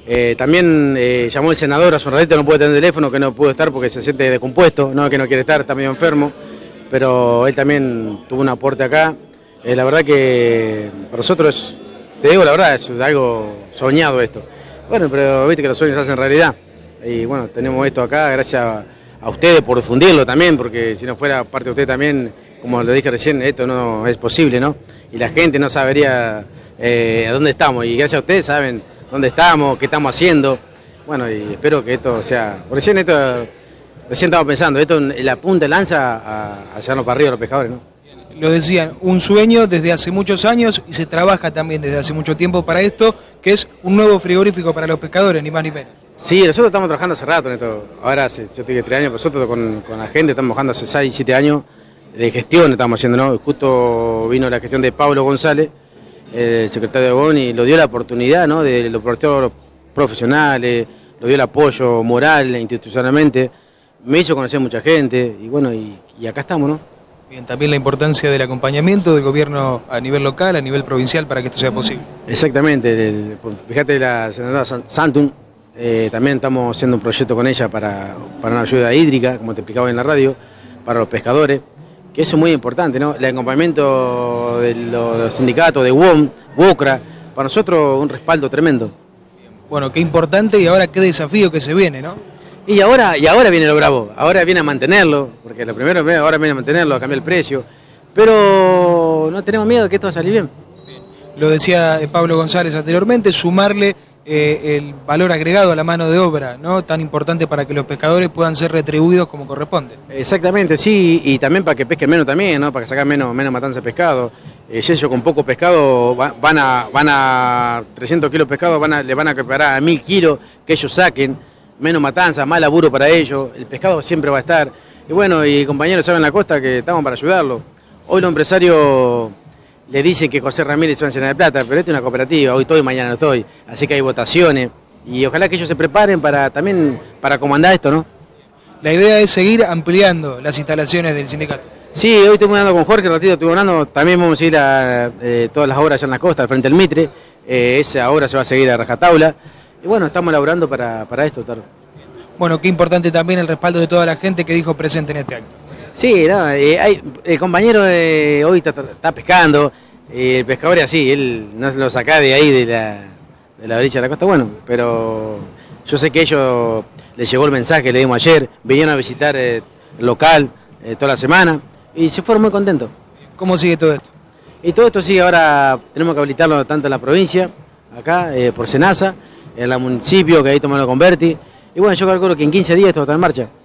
También llamó el senador hace un ratito, no puede tener teléfono, que no pudo estar porque se siente descompuesto, no que no quiere estar, está medio enfermo, pero él también tuvo un aporte acá. La verdad que para nosotros, te digo la verdad, es algo soñado esto. Bueno, pero viste que los sueños se hacen realidad. Y bueno, tenemos esto acá, gracias a ustedes por difundirlo también, porque si no fuera parte de usted también, como lo dije recién, esto no es posible, ¿no? Y la gente no sabería a dónde estamos, y gracias a ustedes saben dónde estamos, qué estamos haciendo. Bueno, y espero que esto sea... Recién estamos pensando, esto es la punta de lanza a llevarnos para arriba los pescadores, ¿no? Lo decían, un sueño desde hace muchos años y se trabaja también desde hace mucho tiempo para esto, que es un nuevo frigorífico para los pescadores, ni más ni menos. Sí, nosotros estamos trabajando hace rato en esto. Ahora, yo te digo 3 años, pero nosotros con la gente estamos trabajando hace 6, 7 años de gestión, estamos haciendo, ¿no? Justo vino la gestión de Pablo González, el secretario de Gobierno, y lo dio la oportunidad, ¿no? De los pescadores profesionales, lo dio el apoyo moral, institucionalmente, me hizo conocer mucha gente, y bueno, y acá estamos, ¿no? Bien, también la importancia del acompañamiento del gobierno a nivel local, a nivel provincial, para que esto sea posible. Exactamente, fíjate la senadora Santun, también estamos haciendo un proyecto con ella para una ayuda hídrica, como te explicaba en la radio, para los pescadores, que eso es muy importante, ¿no? El acompañamiento de los sindicatos, de UOM, WOCRA, para nosotros un respaldo tremendo. Bueno, qué importante y ahora qué desafío que se viene, ¿no? Y ahora viene lo bravo, ahora viene a mantenerlo, porque lo primero ahora viene a mantenerlo, a cambiar el precio, pero no tenemos miedo de que esto va a salir bien. Lo decía Pablo González anteriormente, sumarle el valor agregado a la mano de obra, ¿no? Tan importante para que los pescadores puedan ser retribuidos como corresponde. Exactamente, sí, y también para que pesquen menos también, ¿no? Para que sacan menos matanza de pescado. Ellos con poco pescado van a 300 kilos de pescado, le van a preparar a 1000 kilos que ellos saquen. Menos matanza, más laburo para ellos, el pescado siempre va a estar. Y bueno, y compañeros saben en la costa que estamos para ayudarlo. Hoy los empresarios le dicen que José Ramírez se va a llenar de plata, pero esto es una cooperativa, hoy estoy, mañana no estoy. Así que hay votaciones y ojalá que ellos se preparen también para comandar esto, ¿no? La idea es seguir ampliando las instalaciones del sindicato. Sí, hoy estoy hablando con Jorge, un ratito estuve hablando, también vamos a ir a todas las obras allá en la costa, al frente del Mitre. Esa obra se va a seguir a rajatabla. Y bueno, estamos elaborando para esto, claro. Bueno, qué importante también el respaldo de toda la gente que dijo presente en este acto. Sí, no, el compañero hoy está pescando, el pescador es así, él no se lo saca de ahí, de la orilla de la costa, bueno, pero yo sé que ellos les llegó el mensaje, le dimos ayer, vinieron a visitar el local toda la semana y se fueron muy contentos. ¿Cómo sigue todo esto? Y todo esto sigue, ahora tenemos que habilitarlo tanto en la provincia, acá, por Senasa, en el municipio, que ahí tomamos con Berti. Y bueno, yo calculo que en 15 días esto va a estar en marcha.